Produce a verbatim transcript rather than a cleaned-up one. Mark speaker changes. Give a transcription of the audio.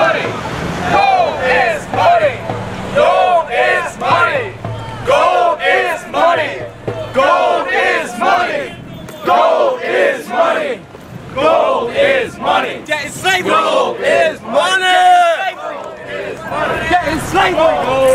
Speaker 1: money. Gold is money. Gold is money. Gold is money. Gold is money. Gold is money. Gold is money.
Speaker 2: Debt is slavery.
Speaker 1: Gold is money.
Speaker 2: Debt is slavery.